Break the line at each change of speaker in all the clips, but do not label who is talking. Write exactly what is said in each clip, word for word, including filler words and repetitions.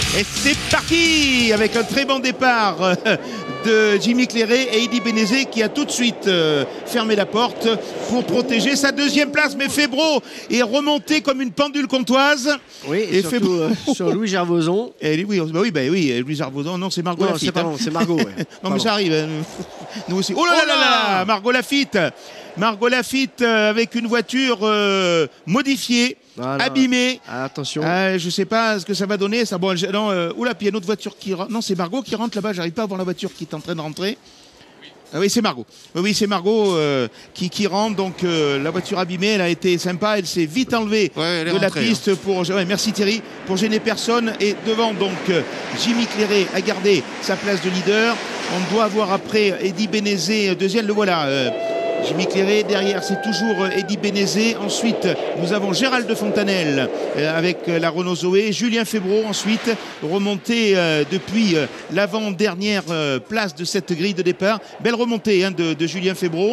Et c'est parti avec un très bon départ de Jimmy Clairet et Eddy Benezet qui a tout de suite euh, fermé la porte pour protéger sa deuxième place. Mais Febvre est remonté comme une pendule comtoise.
Oui, et, et surtout Febvre... euh, sur Louis Gervoson.
Et oui, bah oui, bah oui, Louis Gervoson, non, c'est Margot
non,
Lafitte.
Pardon,
hein.
c'est Margot. Ouais.
non,
pardon.
mais ça arrive. Nous aussi. Oh là là, oh là, là, là Margot Lafitte Margot Lafitte euh, avec une voiture euh, modifiée. Voilà. Abîmé.
Ah, attention.
Euh, je sais pas ce que ça va donner. Ça, bon, non, euh, oula, puis il y a une autre voiture qui rentre. Non, c'est Margot qui rentre là-bas. J'arrive pas à voir la voiture qui est en train de rentrer. Ah oui, c'est Margot. Oui, c'est Margot euh, qui, qui rentre. Donc euh, la voiture abîmée, elle a été sympa. Elle s'est vite enlevée ouais, de rentrée, la piste hein. pour. Ouais, merci Thierry pour gêner personne. Et devant donc euh, Jimmy Clairet a gardé sa place de leader. On doit avoir après Eddy Benezet deuxième. Le voilà. Euh, Jimmy Clairet, derrière c'est toujours Eddy Benezet. Ensuite nous avons Gérald de Fontanelle euh, avec la Renault Zoé. Julien Febvre ensuite remonté euh, depuis euh, l'avant-dernière euh, place de cette grille de départ. Belle remontée hein, de, de Julien Febvre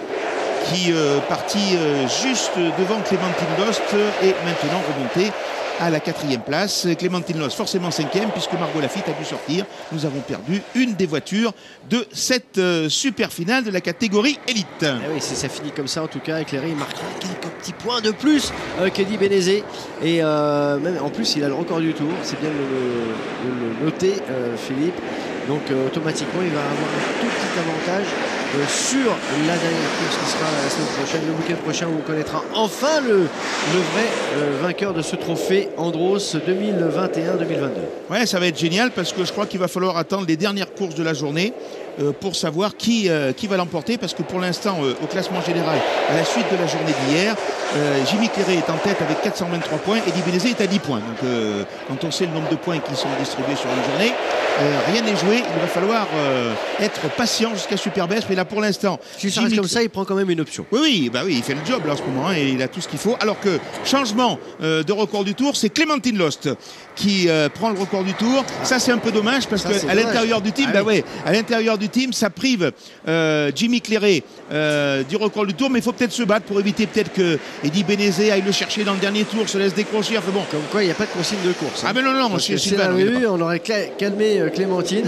qui euh, partit euh, juste devant Clémentine Lost et maintenant remonté à la quatrième place. Clémentine Lost forcément cinquième puisque Margot Lafitte a dû sortir. Nous avons perdu une des voitures de cette euh, super finale de la catégorie élite.
Eh oui, si ça finit comme ça en tout cas, Clairet il marquera quelques petits points de plus euh, qu'Eddy Benezet et euh, même en plus il a le record du tour, c'est bien de le, de le noter euh, Philippe. Donc euh, automatiquement il va avoir un tout petit avantage euh, sur la dernière course qui sera la semaine prochaine, le week-end prochain où on connaîtra enfin le, le vrai euh, vainqueur de ce trophée Andros deux mille vingt et un deux mille vingt-deux.
Ouais, ça va être génial parce que je crois qu'il va falloir attendre les dernières courses de la journée euh, pour savoir qui, euh, qui va l'emporter parce que pour l'instant euh, au classement général à la suite de la journée d'hier, euh, Jimmy Clairet est en tête avec quatre cent vingt-trois points, Eddy Benezet est à dix points. Donc euh, quand on sait le nombre de points qui sont distribués sur une journée, euh, rien n'est joué, il va falloir euh, être patient jusqu'à Superbest, mais là pour l'instant
si ça reste comme ça il prend quand même une option.
Oui oui, bah oui il fait le job là en ce moment hein, et il a tout ce qu'il faut, alors que changement euh, de record du tour, c'est Clémentine Lost qui euh, prend le record du tour. Ah. Ça c'est un peu dommage parce qu'à l'intérieur du team, ah, bah oui. ouais, à l'intérieur du team ça prive euh, Jimmy Clairet euh, du record du tour, mais il faut peut-être se battre pour éviter peut-être que Eddy Benezet aille le chercher dans le dernier tour, se laisse décrocher. Enfin bon.
Comme quoi il n'y a pas de consigne de course. Hein.
Ah mais non non, non
si on avait eu, on aurait calmé euh, Clémentine.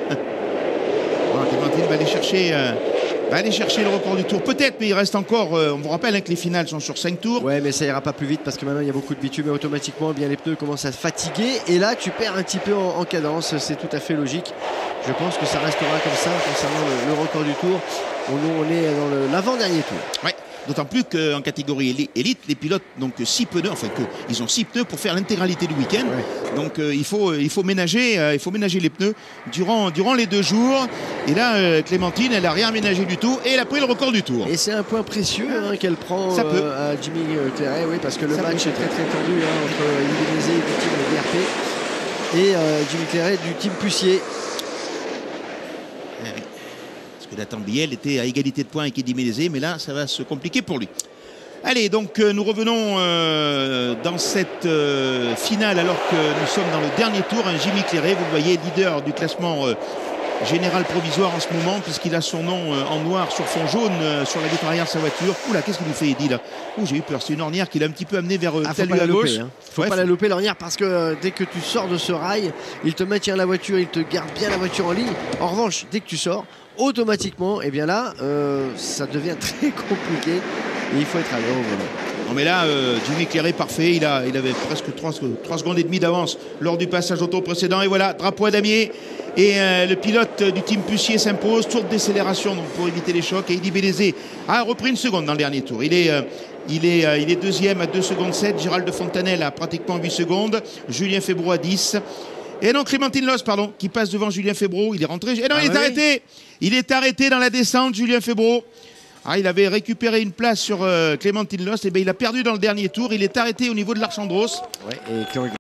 Voilà, Clémentine va aller chercher. Euh, va aller chercher le record du tour peut-être, mais il reste encore euh, on vous rappelle hein, que les finales sont sur cinq tours.
Ouais mais ça ira pas plus vite parce que maintenant il y a beaucoup de bitume et automatiquement eh bien, les pneus commencent à se fatiguer et là tu perds un petit peu en, en cadence, c'est tout à fait logique. Je pense que ça restera comme ça concernant le, le record du tour. On, on est dans l'avant-dernier tour.
Ouais. D'autant plus qu'en catégorie élite, les pilotes donc six pneus, enfin que, ils ont six pneus pour faire l'intégralité du week-end. Ouais. Donc euh, il, faut, il, faut ménager, euh, il faut ménager les pneus durant, durant les deux jours. Et là, euh, Clémentine, elle n'a rien aménagé du tout et elle a pris le record du tour.
Et c'est un point précieux hein, qu'elle prend euh, à Jimmy Clairet, oui, parce que le Ça match peut. est très très tendu hein, entre Eddy Benezet du team D R P et euh, Jimmy Clairet du team Pucier.
Nathan Biel était à égalité de points avec Eddy Benezet, mais là ça va se compliquer pour lui. Allez, donc euh, nous revenons euh, dans cette euh, finale alors que nous sommes dans le dernier tour. Hein, Jimmy Clairet, vous le voyez, leader du classement euh, général provisoire en ce moment puisqu'il a son nom euh, en noir sur fond jaune euh, sur la vitre arrière de sa voiture. Oula, qu'est-ce qu'il nous fait Eddy là? Ouh, j'ai eu peur, c'est une ornière qui l'a un petit peu amené vers euh,
ah, faut pas la louper, hein. Faut ouais, pas faut... la louper l'ornière parce que euh, dès que tu sors de ce rail, il te maintient la voiture, il te garde bien la voiture en ligne. En revanche, dès que tu sors, automatiquement, et eh bien là, euh, ça devient très compliqué et il faut être à l'heure au volant.
Non mais là, euh, Jimmy Clairet parfait, il, a, il avait presque trois secondes et demie d'avance lors du passage au tour précédent. Et voilà, drapeau à damier. Et euh, le pilote du team Pucier s'impose, tour de décélération donc pour éviter les chocs. Et Eddy Benezet a repris une seconde dans le dernier tour. Il est, euh, il est, euh, il est deuxième à deux secondes sept. Gérald de Fontanelle a pratiquement huit secondes. Julien Febvre à dix. Et non, Clémentine Lost, pardon, qui passe devant Julien Febvre. Il est rentré. Et non, ah il est oui. arrêté. Il est arrêté dans la descente, Julien Febvre. Ah, il avait récupéré une place sur euh, Clémentine Lost. Et bien, il a perdu dans le dernier tour. Il est arrêté au niveau de l'Archandros.
Ouais, et